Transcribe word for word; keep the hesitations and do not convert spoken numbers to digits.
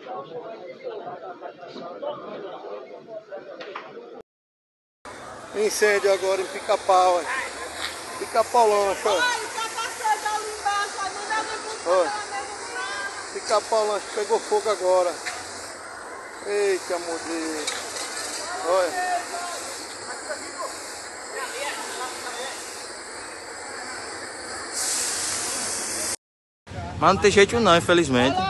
Incêndio agora em Pica-Pau, hein? Pica-Pau lancha, ó. Ó. Pica-Pau lancha pegou fogo agora. Eita, meu Deus. Olha. Mas não tem jeito não, infelizmente.